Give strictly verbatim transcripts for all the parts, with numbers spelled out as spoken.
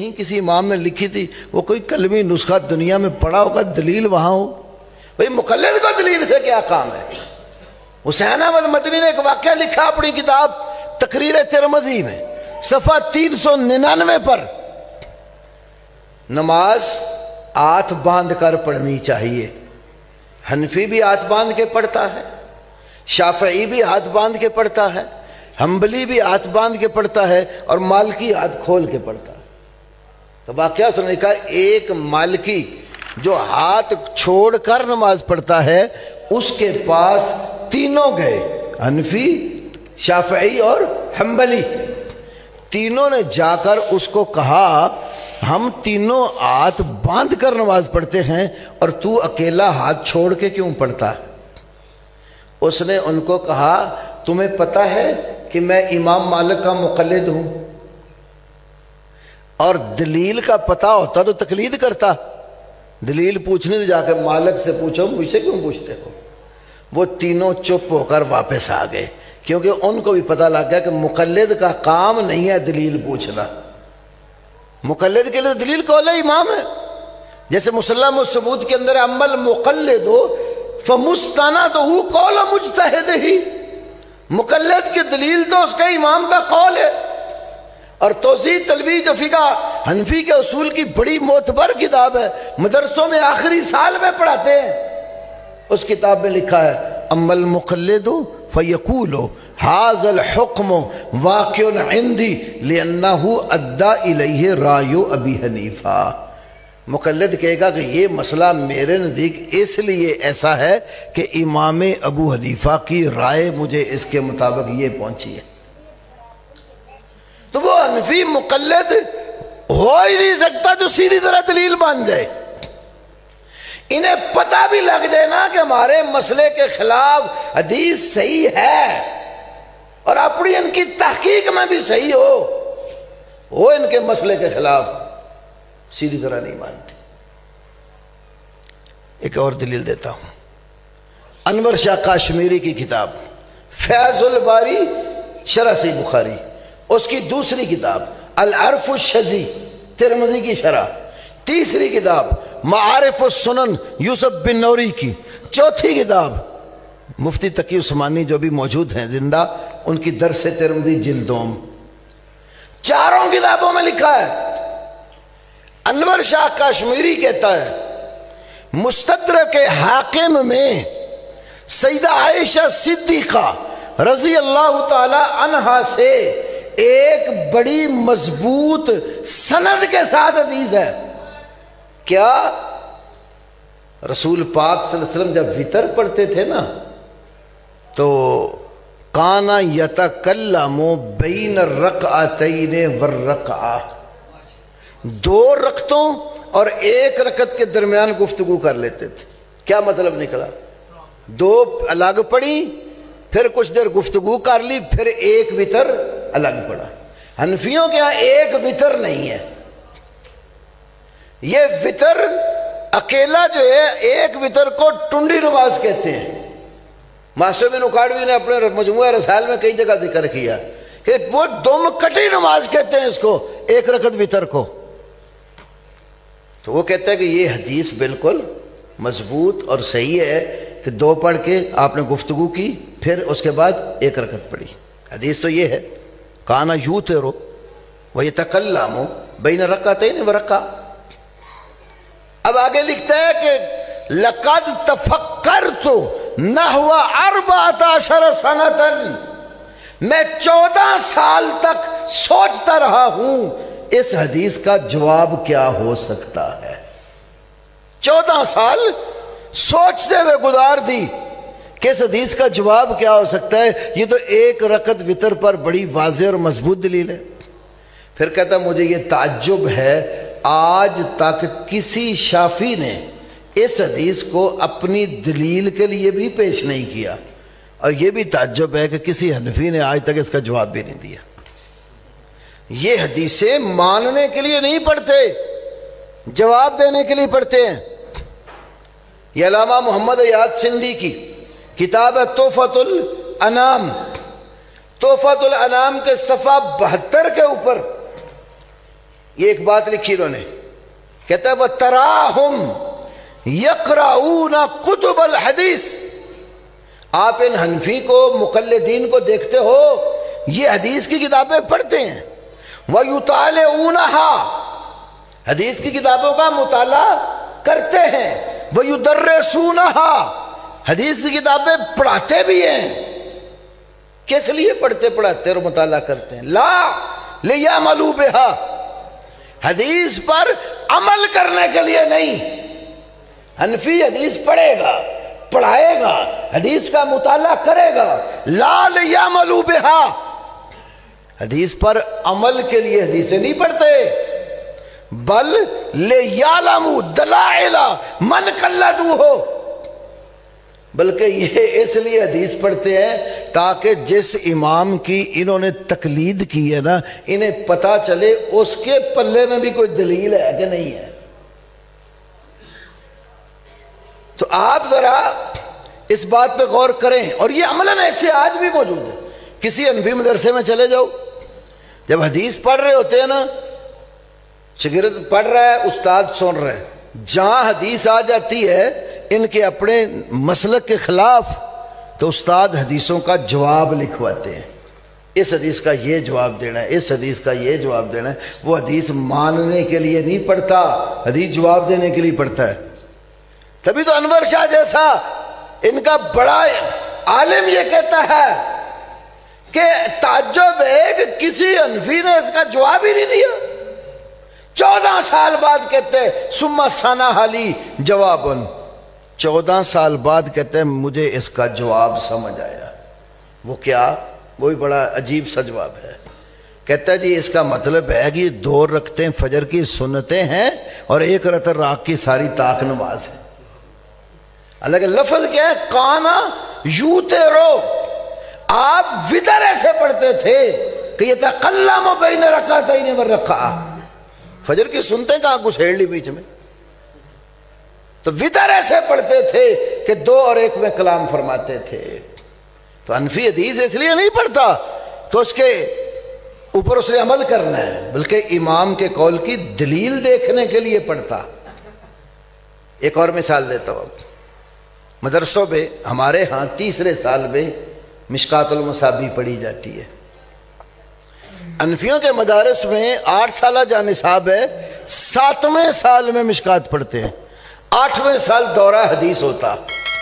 کہیں کسی امام نے لکھی تھی، وہ کوئی کلمی نسخہ دنیا میں پڑا ہوگا، دلیل وہاں ہو؟ بھئی مقلد کو دلیل سے کیا کام ہے؟ حسین احمد مدنی نے ایک واقعہ لکھا اپنی کتاب تقریر ترمذی میں صفحہ تین سو ننانوے پر، نماز ہاتھ باندھ کر پڑھنی چاہیے۔ حنفی بھی ہاتھ باندھ کے پڑھتا ہے، شافعی بھی ہاتھ باندھ کے پڑھتا ہے، حنبلی بھی ہاتھ باندھ کے پڑھتا ہے، اور مالکی ہاتھ کھول کے پڑھتا ہے۔ تو واقعہ اس نے کہا ایک مالکی جو ہاتھ چھوڑ کر نماز پڑھتا ہے، اس کے پاس تینوں گئے، حنفی، شافعی اور حنبلی، تینوں نے جا کر اس کو کہا ہم تینوں ہاتھ باندھ کر نماز پڑھتے ہیں اور تو اکیلا ہاتھ چھوڑ کے کیوں پڑھتا ہے؟ اس نے ان کو کہا تمہیں پتہ ہے کہ میں امام مالک کا مقلد ہوں، اور دلیل کا پتہ ہوتا تو تقلید کرتا، دلیل پوچھنے سے جا کے مالک سے پوچھو، مجھ سے کیوں پوچھتے ہو؟ وہ تینوں چپ ہو کر واپس آ گئے، کیونکہ ان کو بھی پتہ لگ گیا کہ مقلد کا کام نہیں ہے دلیل پوچھنا، مقلد کے لیے دلیل قول امام ہے۔ جیسے مسلم الثبوت کے اندر عمل مقلد ہو فمستند ہو قول مجتہد ہی، مقلد کی دلیل تو اس کا امام کا قول ہے۔ اور توضیح تلویح جو فقہ حنفی کے اصول کی بڑی معتبر کتاب ہے، مدرسوں میں آخری سال میں پڑھاتے ہیں، اس کتاب میں لکھا ہے اما المقلد فیقول ھذا الحکم واقع عندی لأنہ ادى الیہ رائے ابی حنیفہ، مقلد کہے گا کہ یہ مسئلہ میرے نزدیک اس لیے ایسا ہے کہ امام ابو حنیفہ کی رائے مجھے اس کے مطابق یہ پہنچی ہے۔ تو وہ حنفی مقلد ہو ہی نہیں سکتا جو سیدھی طرح دلیل مان جائے۔ انہیں پتہ بھی لگ جائے نا کہ ہمارے مسئلے کے خلاف حدیث صحیح ہے، اور اپنی ان کی تحقیق میں بھی صحیح ہو، وہ ان کے مسئلے کے خلاف سیدھی طرح نہیں مانتے۔ ایک اور دلیل دیتا ہوں، انور شاہ کاشمیری کی کتاب فیض الباری شرح صحیح بخاری، اس کی دوسری کتاب العرف الشذی ترمذی کی شرح، تیسری کتاب معارف السنن یوسف بن نوری کی، چوتھی کتاب مفتی تقی عثمانی جو بھی موجود ہیں زندہ، ان کی درس ترمذی جلدوم، چاروں کتابوں میں لکھا ہے۔ انور شاہ کاشمیری کہتا ہے مستدرک حاکم میں سیدہ عائشہ صدیقہ رضی اللہ تعالی عنہا سے ایک بڑی مضبوط سند کے ساتھ حدیث ہے۔ کیا؟ رسول پاک صلی اللہ علیہ وسلم جب وتر پڑھتے تھے نا تو کانا یتکلم بین الرکعتین والرکعہ، دو رکعتوں اور ایک رکعت کے درمیان گفتگو کر لیتے تھے۔ کیا مطلب نکلا؟ دو الگ پڑھی، پھر کچھ دیر گفتگو کر لی، پھر ایک وتر الگ پڑھا۔ حنفیوں کے ہاں ایک وتر نہیں ہے، یہ وتر اکیلا جو ہے ایک وتر کو ٹنڈی نماز کہتے ہیں۔ ماسٹر بن اکاڑوی نے اپنے مجموعہ رسائل میں کئی جگہ ذکر کیا کہ وہ دم کٹی نماز کہتے ہیں اس کو، ایک رکعت وتر کو۔ تو وہ کہتا ہے کہ یہ حدیث بالکل مضبوط اور صحیح ہے کہ دو پڑھ کے آپ نے گفتگو کی، پھر اس کے بعد ایک رکعت پڑھی۔ حدیث تو یہ ہے کانا یوتر ویتکلم بین رکعتین ورکعہ۔ اب آگے لکھتا ہے کہ لقد تفکرت نحو اربعۃ عشر سنۃ، میں چودہ سال تک سوچتا رہا ہوں اس حدیث کا جواب کیا ہو سکتا ہے۔ چودہ سال سوچتے ہوئے گزار دی کہ اس حدیث کا جواب کیا ہو سکتا ہے، یہ تو ایک رکعت وتر پر بڑی واضح اور مضبوط دلیل ہے۔ پھر کہتا مجھے یہ تعجب ہے آج تک کسی شافعی نے اس حدیث کو اپنی دلیل کے لیے بھی پیش نہیں کیا، اور یہ بھی تعجب ہے کہ کسی حنفی نے آج تک اس کا جواب بھی نہیں دیا۔ یہ حدیثیں ماننے کے لیے نہیں پڑھتے، جواب دینے کے لیے پڑھتے ہیں۔ یہ علامہ محمد یاد سندھی کی کتاب ہے تحفۃ الانام، تحفۃ الانام کے صفحہ بہتر کے اوپر یہ ایک بات لکھی انہوں نے، کہتا ہے وَتَرَاهُمْ يَقْرَؤُونَ كُتُبَ الْحَدِيثِ، آپ ان حنفی کو، مقلدین کو دیکھتے ہو یہ حدیث کی کتابیں پڑھتے ہیں، وَيُطَالِعُونَهَا، حدیث کی کتابوں کا مطالعہ کرتے ہیں، وَيُدَرِّسُونَهَا، حدیث کی کتابیں پڑھاتے بھی ہیں۔ کس لیے پڑھتے پڑھاتے اور مطالعہ کرتے ہیں؟ لا لِيَعْمَلُوا بِهَا، حدیث پر عمل کرنے کے لیے نہیں۔ حنفی حدیث پڑھے گا، پڑھائے گا، حدیث کا مطالعہ کرے گا، لا لِيَعْمَلُوا بِهَا، حدیث پر عمل کے لیے حدیثیں نہیں پڑھتے، بل لِيَعْلَمُوا دَلَائِلَ مَنْ قَلَّدُوهُ، بلکہ یہ اس لیے حدیث پڑھتے ہیں تاکہ جس امام کی انہوں نے تقلید کی ہے نا، انہیں پتہ چلے اس کے پلے میں بھی کوئی دلیل ہے کہ نہیں ہے۔ تو آپ ذرا اس بات پہ غور کریں، اور یہ عملاً ایسے آج بھی موجود ہے۔ کسی حنفی مدرسے میں چلے جاؤ، جب حدیث پڑھ رہے ہوتے ہیں نا، شاگرد پڑھ رہا ہے، استاد سن رہا ہے، جہاں حدیث آ جاتی ہے ان کے اپنے مسلک کے خلاف، تو استاد حدیثوں کا جواب لکھواتے ہیں، اس حدیث کا یہ جواب دینا ہے، اس حدیث کا یہ جواب دینا ہے۔ وہ حدیث ماننے کے لیے نہیں پڑھتا، حدیث جواب دینے کے لیے پڑھتا ہے۔ تبھی تو انور شاہ جیسا ان کا بڑا عالم یہ کہتا ہے کہ تعجب ہے کہ کسی حنفی نے اس کا جواب ہی نہیں دیا۔ چودہ سال بعد کہتے ہیں ثم صنع لی جوابن، چودہ سال بعد کہتے ہیں مجھے اس کا جواب سمجھ آیا۔ وہ کیا؟ وہی بڑا عجیب سا جواب ہے۔ کہتا ہے جی اس کا مطلب ہے کہ دو رکعتیں فجر کی سنتیں ہیں اور ایک رکعت رات کی ساری طاق نماز ہے۔ حالانکہ لفظ کیا ہے؟ کانا یوترو، آپ وطر ایسے پڑھتے تھے کہ یتکلم بین رکعتین والرکعہ، فجر کی سنتیں کہاں کچھ ہیڑ لی بیچ میں، تو وطر ایسے پڑھتے تھے کہ دو اور ایک میں کلام فرماتے تھے۔ تو حنفی حدیث اس لیے نہیں پڑھتا تو اس کے اوپر اس نے عمل کرنا ہے، بلکہ امام کے قول کی دلیل دیکھنے کے لیے پڑھتا۔ ایک اور مثال دیتا ہوں، مدرسوں میں ہمارے ہاں تیسرے سال میں مشکات المصابیح پڑھی جاتی ہے۔ حنفیوں کے مدارس میں آٹھ سالہ جہاں نصاب ہے، ساتویں سال میں مشکات پڑھتے ہیں، آٹھویں سال دورہ حدیث ہوتا،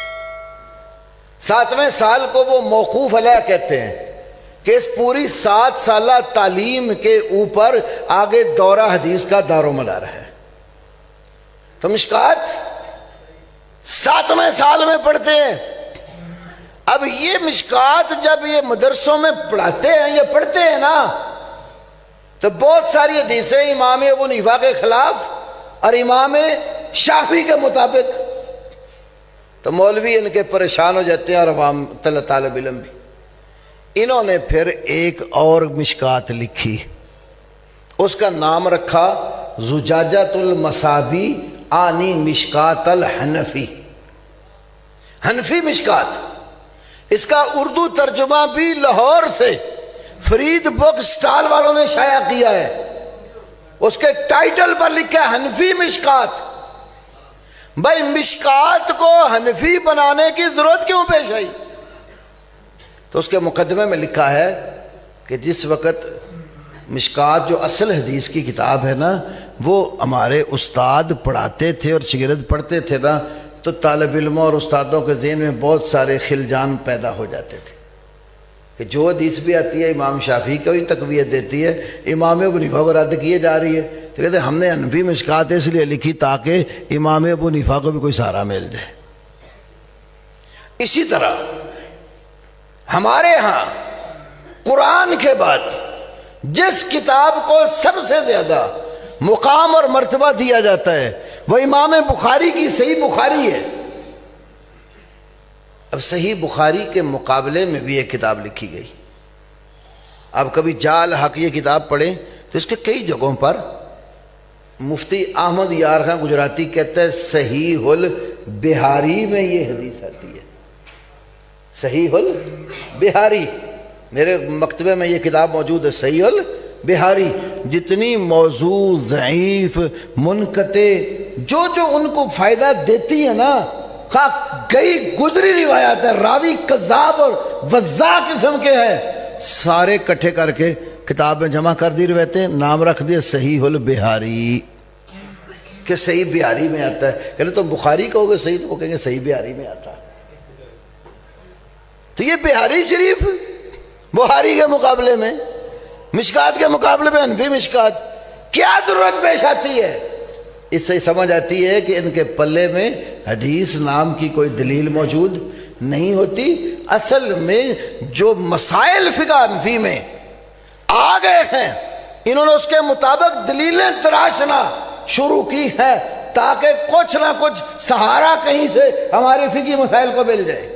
ساتویں سال کو وہ موقوف علیہ کہتے ہیں کہ اس پوری سات سالہ تعلیم کے اوپر آگے دورہ حدیث کا دار و مدار ہے۔ تو مشکات ساتویں سال میں پڑھتے ہیں۔ اب یہ مشکات جب یہ مدرسوں میں پڑھاتے ہیں، یہ پڑھتے ہیں نا، تو بہت ساری حدیثیں امام ابو حنیفہ کے خلاف اور امام شافعی کے مطابق، تو مولوی ان کے پریشان ہو جاتے ہیں اور عوام طالب علم بھی۔ انہوں نے پھر ایک اور مشکات لکھی، اس کا نام رکھا زجاجۃ المصابیح آنی مشکات الحنفی، حنفی مشکات۔ اس کا اردو ترجمہ بھی لاہور سے فرید بک سٹال والوں نے شائع کیا ہے، اس کے ٹائٹل پر لکھا ہے حنفی مشکات۔ بھائی مشکات کو حنفی بنانے کی ضرورت کیوں پیش آئی؟ تو اس کے مقدمے میں لکھا ہے کہ جس وقت مشکات جو اصل حدیث کی کتاب ہے نا، وہ ہمارے استاد پڑھاتے تھے اور شاگرد پڑھتے تھے نا، تو طالب علموں اور استادوں کے ذہن میں بہت سارے خلجان پیدا ہو جاتے تھے کہ جو حدیث بھی آتی ہے امام شافعی کو بھی تقویت دیتی ہے، امام ابو حنیفہ کو رد کیے جا رہی ہے، تو کہتے ہیں ہم نے حنفی مشکات اس لیے لکھی تاکہ امام ابو حنیفہ کو بھی کوئی سہارا مل جائے۔ اسی طرح ہمارے ہاں قرآن کے بعد جس کتاب کو سب سے زیادہ مقام اور مرتبہ دیا جاتا ہے وہ امام بخاری کی صحیح بخاری ہے۔ اب صحیح بخاری کے مقابلے میں بھی ایک کتاب لکھی گئی، آپ کبھی جال حق یہ کتاب پڑھیں تو اس کے کئی جگہوں پر مفتی احمد یار خان گجراتی کہتا ہے صحیح البہاری میں یہ حدیث آتی ہے، صحیح البہاری، میرے مکتبے میں یہ کتاب موجود ہے صحیح البہاری، جتنی موضوع ضعیف منقطع جو جو ان کو فائدہ دیتی ہے نا، گئی گزری روایات ہے، راوی کذاب اور وضاع قسم کے ہیں، سارے کٹھے کر کے کتاب میں جمع کر دی روایتیں، نام رکھ دیا صحیح البہاری، کہ صحیح بہاری میں آتا ہے۔ کہنے تم بخاری کہو گے صحیح، تو وہ کہیں گے صحیح بہاری میں آتا ہے۔ تو یہ بہاری شریف بخاری کے مقابلے میں، مشکات کے مقابلے میں حنفی مشکات، کیا ضرورت پیش آتی ہے؟ اس سے سمجھ آتی ہے کہ ان کے پلے میں حدیث نام کی کوئی دلیل موجود نہیں ہوتی۔ اصل میں جو مسائل فقہ حنفی میں آ گئے ہیں، انہوں نے اس کے مطابق دلیلیں تراشنا شروع کی ہے تاکہ کچھ نہ کچھ سہارا کہیں سے ہمارے فقہی مسائل کو مل جائے۔